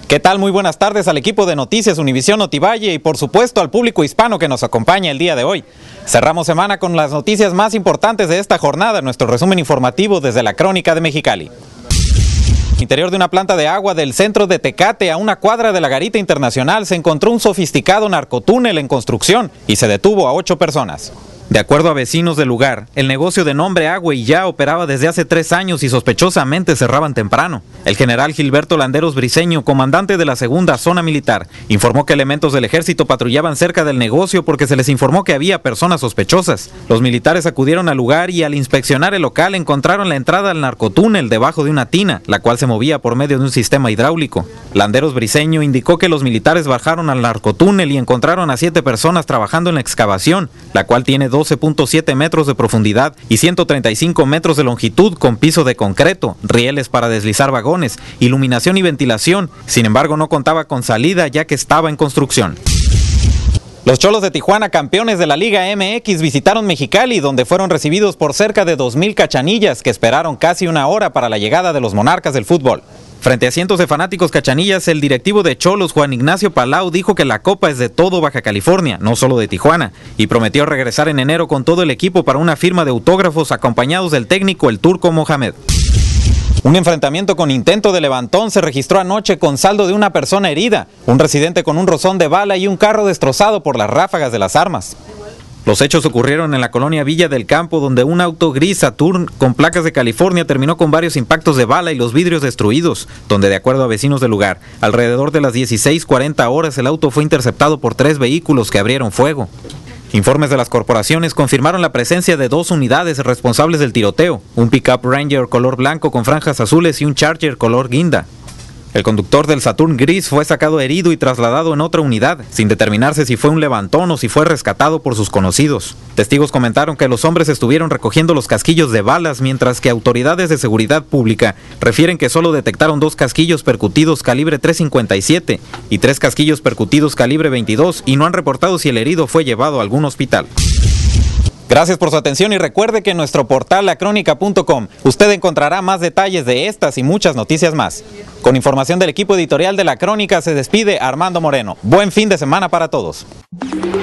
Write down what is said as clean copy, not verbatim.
¿Qué tal? Muy buenas tardes al equipo de Noticias Univisión Notivalle y por supuesto al público hispano que nos acompaña el día de hoy. Cerramos semana con las noticias más importantes de esta jornada, nuestro resumen informativo desde la Crónica de Mexicali. Interior de una planta de agua del centro de Tecate, a una cuadra de la Garita Internacional, se encontró un sofisticado narcotúnel en construcción y se detuvo a 8 personas. De acuerdo a vecinos del lugar, el negocio de nombre Agua y Ya operaba desde hace 3 años y sospechosamente cerraban temprano. El general Gilberto Landeros Briceño, comandante de la segunda zona militar, informó que elementos del ejército patrullaban cerca del negocio porque se les informó que había personas sospechosas. Los militares acudieron al lugar y al inspeccionar el local encontraron la entrada al narcotúnel debajo de una tina, la cual se movía por medio de un sistema hidráulico. Landeros Briceño indicó que los militares bajaron al narcotúnel y encontraron a 7 personas trabajando en la excavación, la cual tiene 12.7 metros de profundidad y 135 metros de longitud con piso de concreto, rieles para deslizar vagones, iluminación y ventilación. Sin embargo, no contaba con salida ya que estaba en construcción. Los Cholos de Tijuana, campeones de la Liga MX, visitaron Mexicali, donde fueron recibidos por cerca de 2,000 cachanillas que esperaron casi una hora para la llegada de los monarcas del fútbol. Frente a cientos de fanáticos cachanillas, el directivo de Cholos, Juan Ignacio Palau, dijo que la copa es de todo Baja California, no solo de Tijuana, y prometió regresar en enero con todo el equipo para una firma de autógrafos acompañados del técnico el Turco Mohamed. Un enfrentamiento con intento de levantón se registró anoche con saldo de una persona herida, un residente con un rozón de bala y un carro destrozado por las ráfagas de las armas. Los hechos ocurrieron en la colonia Villa del Campo, donde un auto gris Saturn con placas de California terminó con varios impactos de bala y los vidrios destruidos, donde de acuerdo a vecinos del lugar, alrededor de las 16:40 horas el auto fue interceptado por 3 vehículos que abrieron fuego. Informes de las corporaciones confirmaron la presencia de 2 unidades responsables del tiroteo, un pick-up Ranger color blanco con franjas azules y un Charger color guinda. El conductor del Saturn gris fue sacado herido y trasladado en otra unidad, sin determinarse si fue un levantón o si fue rescatado por sus conocidos. Testigos comentaron que los hombres estuvieron recogiendo los casquillos de balas, mientras que autoridades de seguridad pública refieren que solo detectaron 2 casquillos percutidos calibre .357 y 3 casquillos percutidos calibre .22 y no han reportado si el herido fue llevado a algún hospital. Gracias por su atención y recuerde que en nuestro portal lacronica.com usted encontrará más detalles de estas y muchas noticias más. Con información del equipo editorial de La Crónica se despide Armando Moreno. Buen fin de semana para todos.